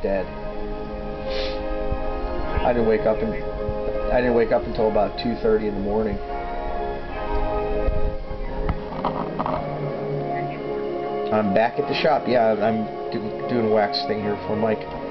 dead. I didn't wake up until about 2:30 in the morning. I'm back at the shop. Yeah, I'm doing a wax thing here for Mike.